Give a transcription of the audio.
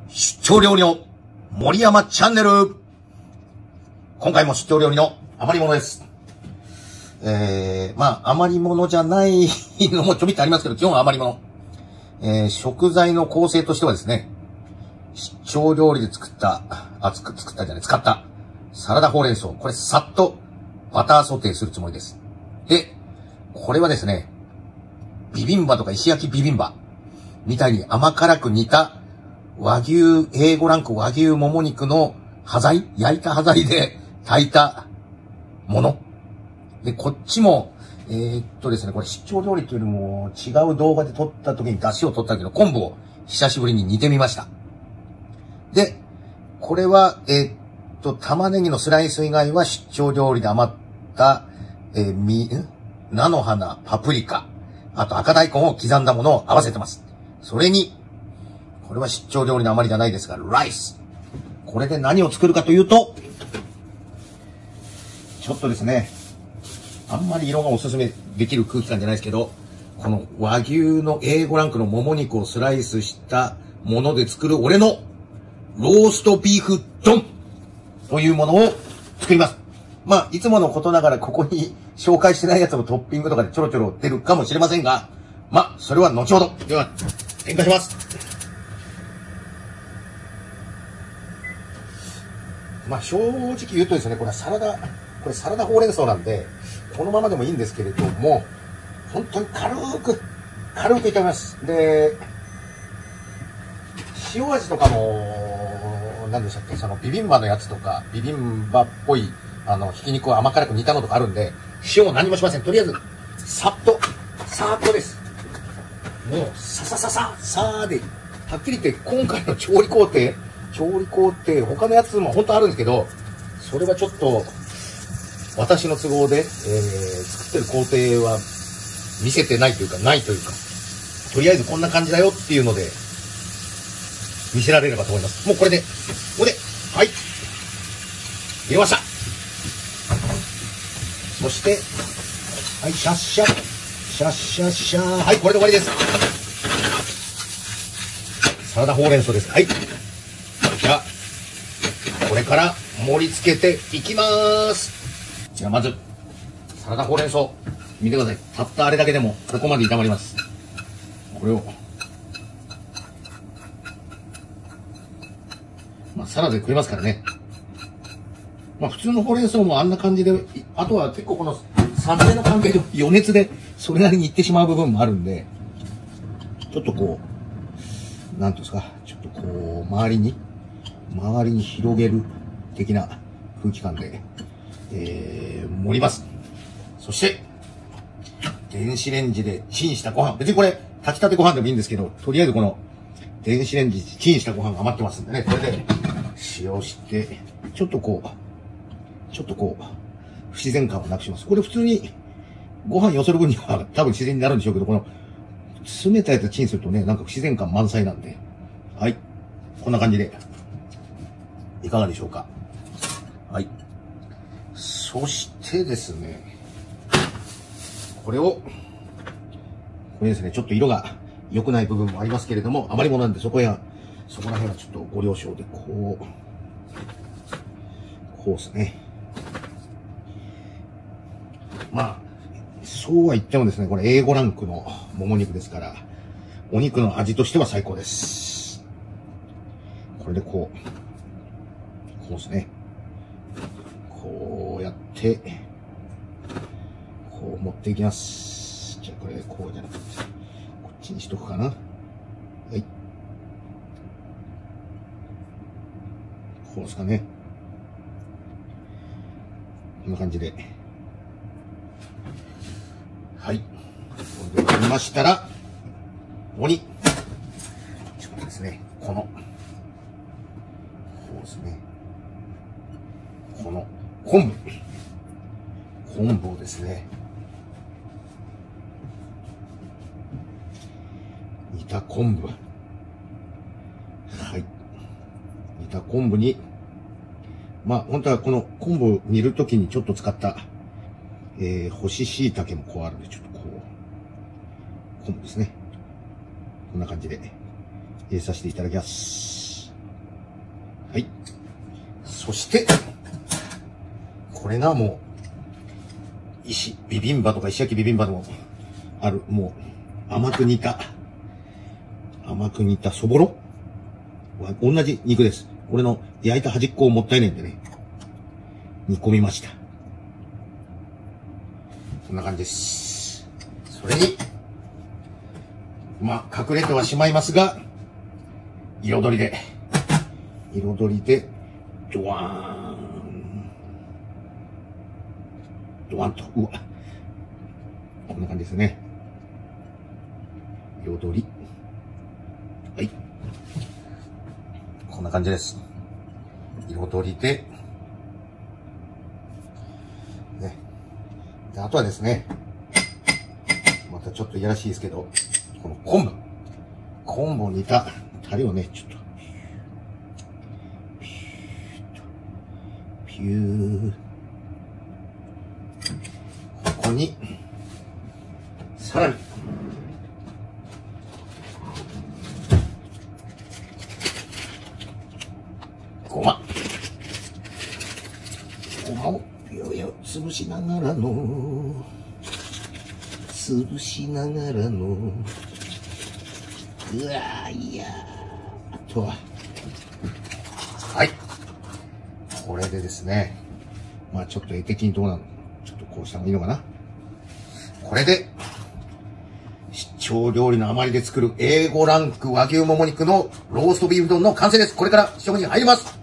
出張料理の森山チャンネル。今回も出張料理の余り物です。余り物じゃないのもちょびっとありますけど、基本は余り物。食材の構成としてはですね、出張料理で使ったサラダほうれん草。これさっとバターソテーするつもりです。で、これはですね、ビビンバとか石焼きビビンバみたいに甘辛く煮た和牛、A5 ランク和牛もも肉の焼いた端材で炊いたもの。で、こっちも、ですね、これ出張料理というよりも違う動画で撮った時に出汁を取ったけど、昆布を久しぶりに煮てみました。で、これは、玉ねぎのスライス以外は出張料理で余った、菜の花、パプリカ、あと赤大根を刻んだものを合わせてます。それに、これは出張料理の余りじゃないですが、ライス。これで何を作るかというと、ちょっとですね、あんまり色がおすすめできる空気感じゃないですけど、この和牛の A5 ランクのもも肉をスライスしたもので作る俺のローストビーフ丼というものを作ります。いつものことながらここに紹介してないやつもトッピングとかでちょろちょろ出るかもしれませんが、それは後ほど。では、展開します。正直言うとですね、これサラダほうれん草なんで、このままでもいいんですけれども、本当に軽く炒めます。で、塩味とかも、何でしたっけ、そのビビンバのやつとか、ビビンバっぽい、ひき肉を甘辛く煮たのとかあるんで、塩も何もしません。とりあえず、さーっとです。もう、さーで、はっきり言って、今回の調理工程、他のやつも本当あるんですけど、それはちょっと、私の都合で、作ってる工程は見せてないというか、とりあえずこんな感じだよっていうので、見せられればと思います。もうこれで、はい。入れました。そして、はい、シャッシャー。はい、これで終わりです。サラダほうれん草です。はい。じゃあ、これから盛り付けていきまーす。じゃあまず、サラダほうれん草。見てください。たったあれだけでも、ここまで炒まります。これを、サラダで食えますからね。普通のほうれん草もあんな感じで、あとは結構この撮影の関係で余熱でそれなりにいってしまう部分もあるんで、ちょっとこう、なんていうんですか、ちょっとこう、周りに広げる的な空気感で、盛ります。そして、電子レンジでチンしたご飯。別にこれ、炊きたてご飯でもいいんですけど、とりあえずこの、電子レンジでチンしたご飯が余ってますんでね、これで、使用して、ちょっとこう、不自然感をなくします。これ普通に、ご飯よそる分には多分自然になるんでしょうけど、この、冷たいやつチンするとね、なんか不自然感満載なんで、はい。こんな感じで、いかがでしょうか。はい。そしてですね、これですね、ちょっと色が良くない部分もありますけれども、余り物なんでそこら辺はちょっとご了承で、こうですね。そうは言ってもですね、これ A5 ランクのもも肉ですから、お肉の味としては最高です。これでこうですね。こうやって、こう持っていきます。じゃあこれ、こうじゃなくて、こっちにしとくかな。はい。こうですかね。こんな感じで。はい。これで終わりましたら、ここに、ちょっとですね、こうですね。この昆布をですね、煮た昆布。はい。煮た昆布に、本当はこの昆布煮るときにちょっと使った、干し椎茸もこうあるんで、ちょっとこう、昆布ですね。こんな感じで入れさせていただきます。 はい。そして、これがもう、ビビンバとか石焼きビビンバでもある、もう、甘く煮たそぼろは同じ肉です。これの焼いた端っこをもったいないんでね、煮込みました。こんな感じです。それに、まあ、隠れてはしまいますが、彩りで、ドワーンと、うわ。こんな感じですね。彩り。はい。こんな感じです。彩りで、ね。で、あとはですね、またちょっといやらしいですけど、この昆布を煮たタレをね、ちょっと、ピュー。ここに、さらに、ごまを、潰しながらの、うわー、いやー、あとは、はい。これでですね、まあちょっと絵的にどうなの？ちょっとこうした方がいいのかな？これで、七丁料理の余りで作る A5 ランク和牛もも肉のローストビーフ丼の完成です。これから試食に入ります。